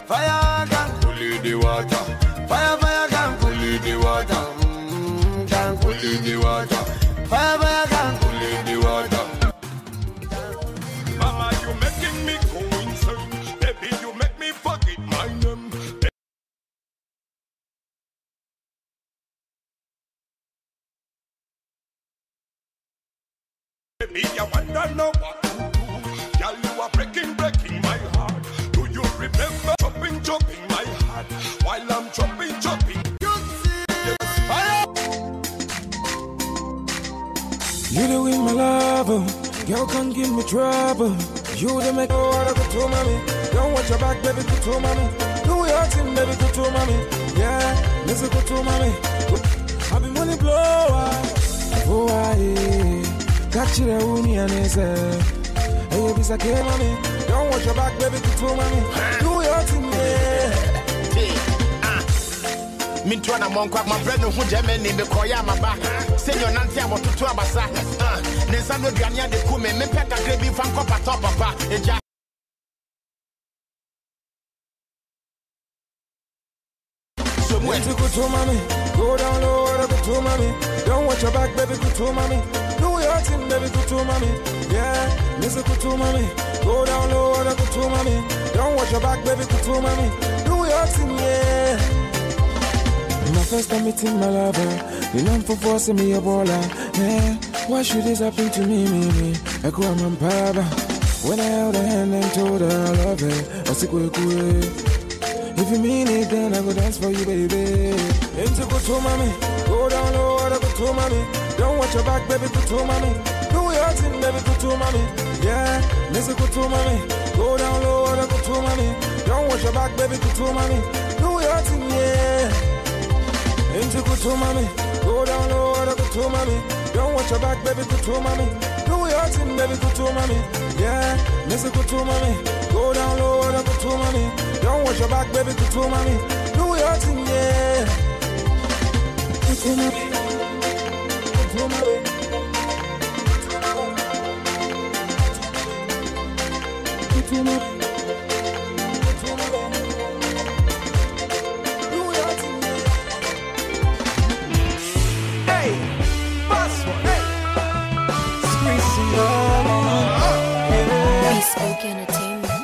Fire can cool the water. Fire can cool the water. Can cool the water. Fire can cool the water. Mama, you making me go insane. Baby, you make me forget my name. Baby, I wanna know what to do. Girl, you are breaking my heart. Do you remember chopping my heart while I'm chopping? You see, fire. You the win my love, girl can't give me trouble. You the make all I go to mommy. Don't watch your back, baby, go to mommy. Do your thing, baby, go to mommy. Yeah, let's go to mommy. I be money blower. Oh, I catch you the uni and it's hey, you be sake mommy. Don't watch your back, baby, go to mommy. Do your thing, yeah. Mintwana monko my friend who Germany me koya maba senior nanti abotutu abasa nensa no duane de kume me peka grebi fan ko papa eja so when to go to mommy, go down low, go to mommy. Don't watch your back, baby, go to mommy. Do your thing, baby, go to mommy. Yeah, listen, go to mommy. Go down low, go to mommy. Don't watch your back, baby, go to mommy. Do your thing, yeah. My first time meeting my lover, the lamp for forcing me a baller. Yeah, why should this happen to me? I call my papa. When I held her hand and told her I love her, I said, if you mean it, then I go dance for you, baby. Into go to mommy, go down low, go to mommy. Don't watch your back, baby, go to mommy. Do your thing, baby, go to mommy. Yeah, listen, go to mommy. Go down low, go to mommy. Don't watch your back, baby, go to mommy. Do your thing, yeah. Into go to mommy, go down low, go to mommy. Don't watch your back, baby, go to mommy. Do your thing, baby, go to mommy. Yeah, listen, go to mommy. Go down low, go to mommy. Don't watch your back, baby, go to mommy. Do your thing, yeah. Go to mommy, go to mommy. Go to mommy. Spoken Entertainment.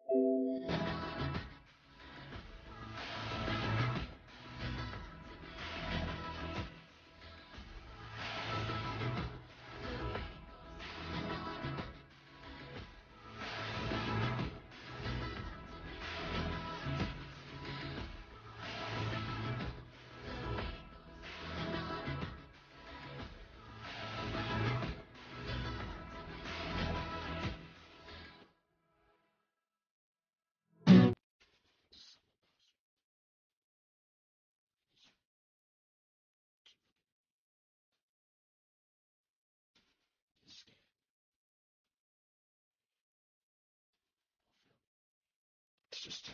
It's just